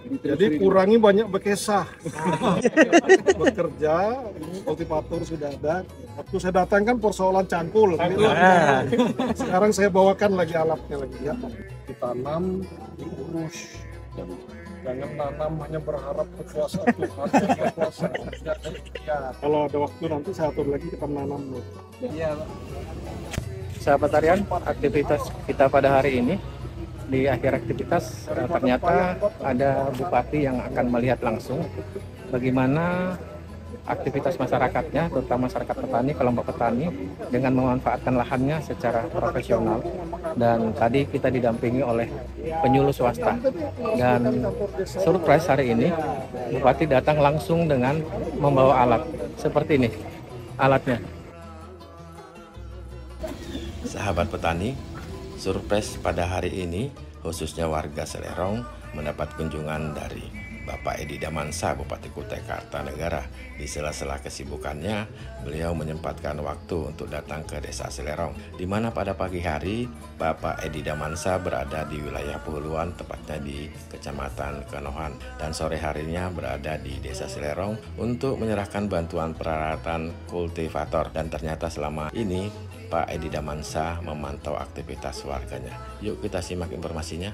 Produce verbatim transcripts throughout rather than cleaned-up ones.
Jadi kurangi banyak bekesah. Bekerja, ini kultivator sudah ada. Waktu saya datang kan persoalan cangkul. Ah. Sekarang saya bawakan lagi alatnya lagi ya. Ditanam, diurus. Jangan nanam hanya berharap kekuasaan Tuhan yang berkuasa. Ya, kalau ada waktu nanti saya atur lagi kita menanam. Iya, Pak. Sahabat harian, aktivitas kita pada hari ini, di akhir aktivitas eh, ternyata ada bupati yang akan melihat langsung bagaimana aktivitas masyarakatnya, terutama masyarakat petani, kelompok petani, dengan memanfaatkan lahannya secara profesional. Dan tadi kita didampingi oleh penyuluh swasta. Dan surprise hari ini, bupati datang langsung dengan membawa alat seperti ini, alatnya. Sahabat petani, surprise pada hari ini khususnya warga Selerong mendapat kunjungan dari Bapak Edi Damansa, Bupati Kutai Kartanegara. Di sela-sela kesibukannya, beliau menyempatkan waktu untuk datang ke Desa Selerong, di mana pada pagi hari Bapak Edi Damansa berada di wilayah Pehuluan, tepatnya di Kecamatan Kenohan, dan sore harinya berada di Desa Selerong untuk menyerahkan bantuan peralatan kultivator. Dan ternyata selama ini Pak Edi Damansa memantau aktivitas warganya. Yuk kita simak informasinya.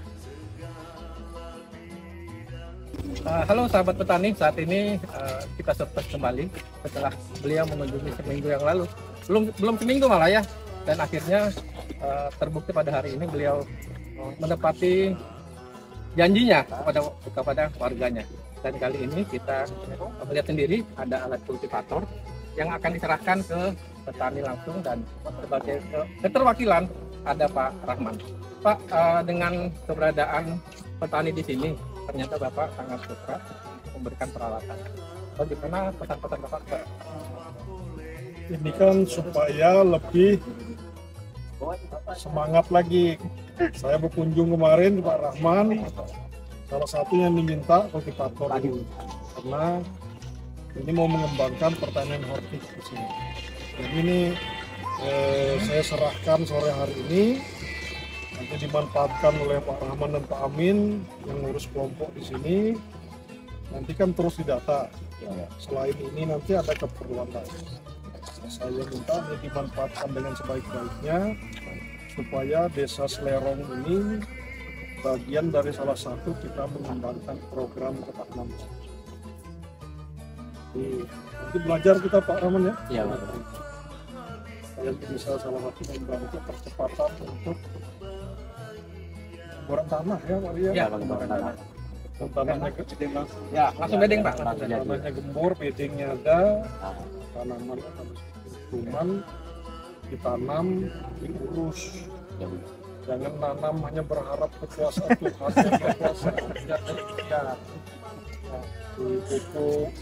Uh, halo sahabat petani, saat ini uh, kita surprise kembali setelah beliau mengunjungi seminggu yang lalu. Belum belum seminggu malah ya. Dan akhirnya uh, terbukti pada hari ini beliau uh, menepati janjinya kepada kepada warganya. Dan kali ini kita melihat sendiri ada alat kultivator yang akan diserahkan ke petani langsung, dan sebagai keterwakilan ada Pak Rahman. Pak, uh, dengan keberadaan petani di sini, ternyata Bapak sangat suka memberikan peralatan. Bagaimana pesan-pesan Bapak ke? Ini kan supaya lebih semangat lagi. Saya berkunjung kemarin ke Pak Rahman, salah satu yang diminta kultivator ini, karena ini mau mengembangkan pertanian hortik di sini. Jadi ini eh, saya serahkan sore hari ini, nanti dimanfaatkan oleh Pak Rahman dan Pak Amin yang ngurus kelompok di sini. Nanti kan terus didata. Selain ini nanti ada keperluan lain. Saya minta ini dimanfaatkan dengan sebaik-baiknya supaya Desa Selerong ini bagian dari salah satu kita mengembangkan program ketahanan. Nanti belajar kita Pak Rahman ya. Iya, Yang bisa salah satu membantu percepatan untuk borak tanah ya Pak Ria. Ya, borak tanah. Tanahnya kecil langsung. Ya, langsung bedeng Pak. Tanahnya gembur, bedengnya ada, tanaman cuman ditanam, diurus. Jangan nanam hanya berharap kekuasaan Tuhan yang berkuasa. Ya, dipupuk.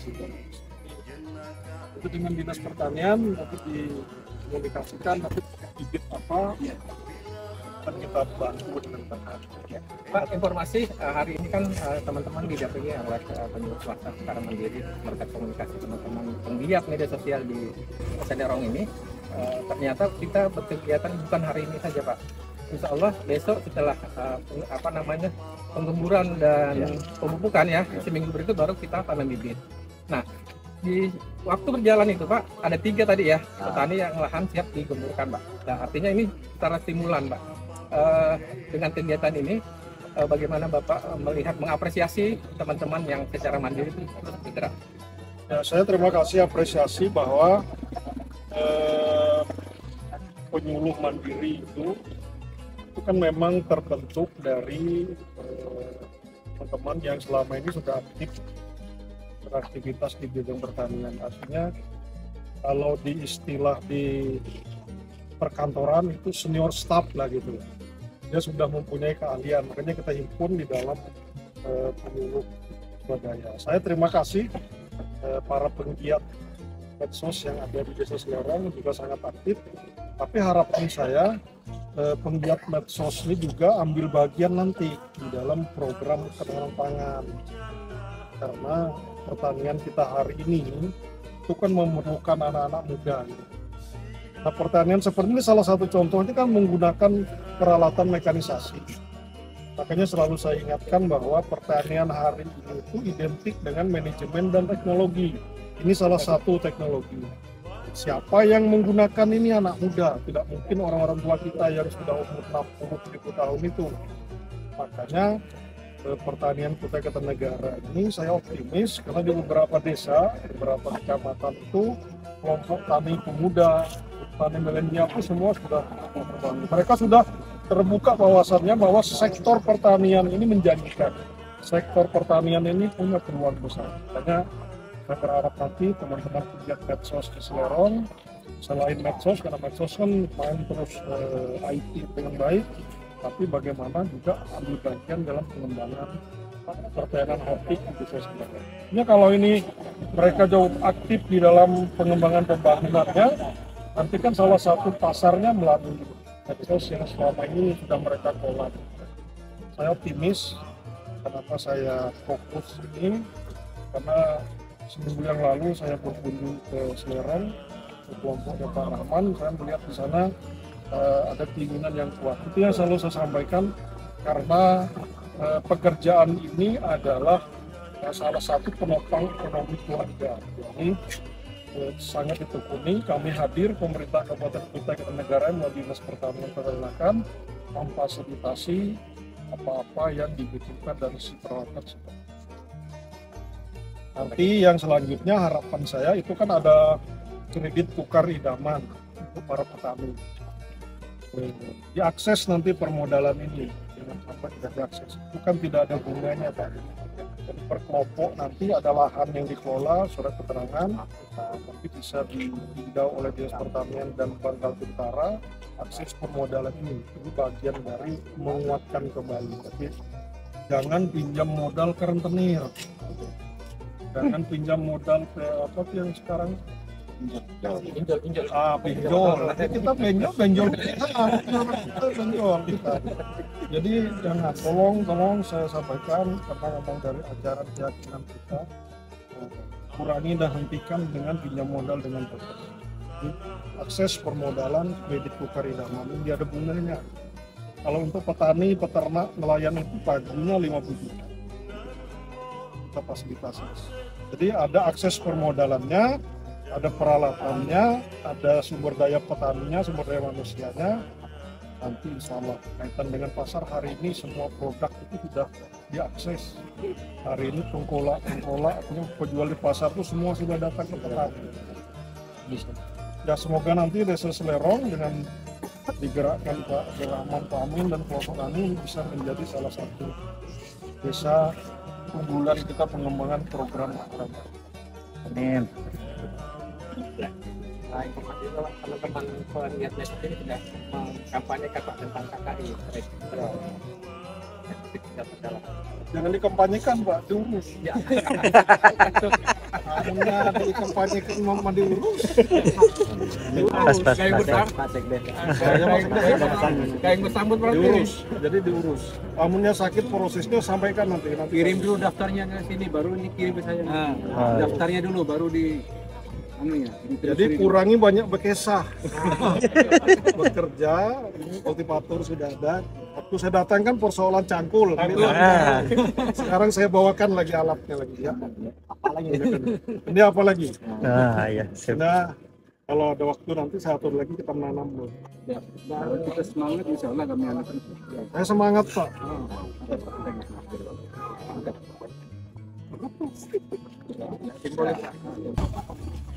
Itu dengan dinas pertanian nanti dikomunikasikan nanti bibit apa akan kita bantu dengan tanah. Pak, informasi uh, hari ini kan uh, teman-teman didampingi oleh uh, penyuluh swasta secara mandiri berkat komunikasi teman-teman penggiat media sosial di Selerong ini. Uh, ternyata kita berkegiatan bukan hari ini saja Pak. Insya Allah besok setelah uh, apa namanya penggemburan dan ya. pemupukan ya, seminggu berikut baru kita tanam bibit. Nah, di waktu berjalan itu Pak, ada tiga tadi ya petani yang lahan siap digemburkan Pak. Nah, artinya ini secara stimulan Pak. Uh, dengan kegiatan ini, uh, bagaimana Bapak uh, melihat mengapresiasi teman-teman yang secara mandiri itu bergerak? Ya, saya terima kasih apresiasi bahwa eh, penyuluh mandiri itu itu kan memang terbentuk dari eh, teman-teman yang selama ini sudah aktif beraktivitas di bidang pertanian. Artinya kalau di istilah di perkantoran itu senior staff lah gitu. Dia sudah mempunyai keahlian, makanya kita himpun di dalam eh, penyuluh swadaya. Saya terima kasih eh, para penggiat medsos yang ada di Desa Selerong juga sangat aktif. Tapi harapan saya eh, penggiat medsos ini juga ambil bagian nanti di dalam program ketahanan pangan. Karena pertanian kita hari ini itu kan memerlukan anak-anak muda. Gitu. Nah, pertanian seperti ini salah satu contohnya kan menggunakan peralatan mekanisasi. Makanya selalu saya ingatkan bahwa pertanian hari ini itu identik dengan manajemen dan teknologi. Ini salah satu teknologi. Siapa yang menggunakan ini anak muda, tidak mungkin orang-orang tua kita yang sudah umur enam puluh tujuh puluh tahun itu. Makanya eh, pertanian Kutai Kartanegara ini saya optimis karena di beberapa desa, beberapa kecamatan itu kelompok tani pemuda, tani milenial itu semua sudah terbangun. Mereka sudah terbuka bahwasannya bahwa sektor pertanian ini menjanjikan. Sektor pertanian ini punya peluang besar. Makanya saya berharap nanti teman-teman pegiat medsos di Selerong, selain medsos, karena medsos kan main terus eh, I T dengan baik, tapi bagaimana juga ambil bagian dalam pengembangan pertanian hortik di desa Selerong. Ini kalau ini mereka jauh aktif di dalam pengembangan pembangunannya, nanti kan salah satu pasarnya melalui medsos yang selama ini sudah mereka kelola. Saya optimis, kenapa saya fokus ini, karena seminggu yang lalu saya berkunjung ke Selerong, ke kelompoknya Pak Rahman, saya melihat di sana uh, ada keinginan yang kuat. Itu yang selalu saya sampaikan, karena uh, pekerjaan ini adalah uh, salah satu penopang ekonomi keluarga. Jadi uh, sangat ditekuni, kami hadir, pemerintah Kabupaten Kutai Kartanegara melalui Dinas Pertanian Peternakan memfasilitasi apa-apa yang dibutuhkan dari si peralatan seperti itu. Nanti yang selanjutnya harapan saya itu kan ada kredit tukar idaman untuk para petani. Diakses nanti permodalan ini, jangan sampai tidak diakses. Itu kan tidak ada bunganya Pak. Jadi per kelompok nanti ada lahan yang dikelola, surat keterangan, nanti bisa ditinjau oleh Dinas Pertanian dan Bangkal Tentara. Akses permodalan ini itu bagian dari menguatkan kembali. Tapi jangan pinjam modal ke rentenir. Jangan pinjam modal ke apa tuh yang sekarang Pinjol, pinjol. ah pinjol. Nanti kita benjol benjol kita, kita benjol kita. Jadi jangan, tolong tolong saya sampaikan karena memang dari ajaran keyakinan kita, kurangi dan hentikan dengan pinjam modal dengan betul. Jadi, akses permodalan kredit tukar idaman ini ada bunganya. Kalau untuk petani, peternak, nelayan itu pagunya lima puluh juta. Kita fasilitasi. Jadi ada akses permodalannya, ada peralatannya, ada sumber daya petaninya, sumber daya manusianya. Nanti insya Allah kaitan dengan pasar hari ini semua produk itu sudah diakses. Hari ini pengkola, pengkola, penjual di pasar itu semua sudah datang ke petani. Ya semoga nanti desa Selerong dengan digerakkan Pak Rahman, Pak Amin dan kelompok tani bisa menjadi salah satu desa unggulan kita pengembangan program program. Amin. Nah, informasi teman-teman penggiat medsos ini sudah mengkampanyekan Pak tentang K K I. Jangan dikampanyekan Pak, diurus. Ya. Namanya dikampanyekan mau diurus. Pas pas Kayak bersambut. Kayak bersambut berarti. Diurus, jadi diurus. Amunnya sakit prosesnya sampaikan nanti. nanti Kirim dulu daftarnya ke sini, baru ini kirim ke saya. Nah, daftarnya dulu, baru di anu ya. Jadi kurangi banyak bekesah. Bekerja, ini kultivator sudah ada. Waktu saya datang kan persoalan cangkul. Ah. Sekarang saya bawakan lagi alatnya lagi ya. Apa lagi? Ini apa lagi? Ah ya, sip. Nah, kalau ada waktu nanti saya atur lagi kita menanam dulu. Ya, kalau kita semangat, insya Allah kami anak. Saya semangat Pak. Simbolis.